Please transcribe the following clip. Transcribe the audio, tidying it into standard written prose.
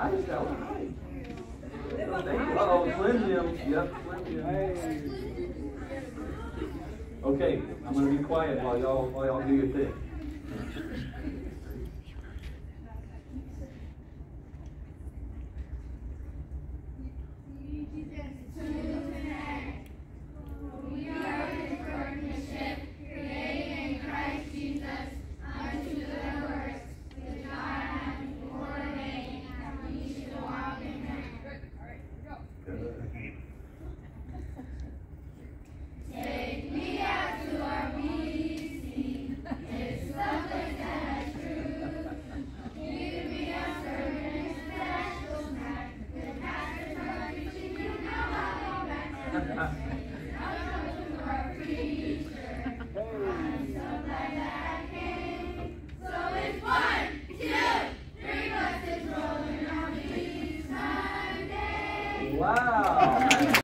nice. That was nice. Uh-oh, Slim Jim. Yep, Slim Jim. Okay, I'm going to be quiet while y'all do your thing. Take me out to RBC. It's someplace that is true. Give me a sermon and special snack. The pastor's preaching, you know I'll be back. I'm coming to our preacher. I'm so glad that I came. So it's 1, 2, 3 buses rolling on these Sundays. Wow.